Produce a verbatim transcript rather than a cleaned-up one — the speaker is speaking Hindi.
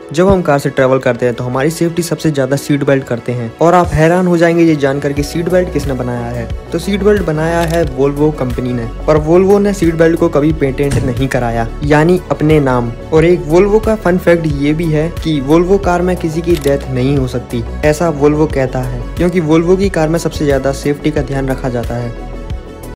जब हम कार से ट्रेवल करते हैं तो हमारी सेफ्टी सबसे ज्यादा सीट बेल्ट करते हैं। और आप हैरान हो जाएंगे ये जानकर कि सीट बेल्ट किसने बनाया है। तो सीट बेल्ट बनाया है वोल्वो कंपनी ने, और वोल्वो ने सीट बेल्ट को कभी पेटेंट नहीं कराया, यानी अपने नाम। और एक वोल्वो का फन फैक्ट ये भी है कि वोल्वो कार में किसी की डेथ नहीं हो सकती, ऐसा वोल्वो कहता है, क्योंकि वोल्वो की कार में सबसे ज्यादा सेफ्टी का ध्यान रखा जाता है।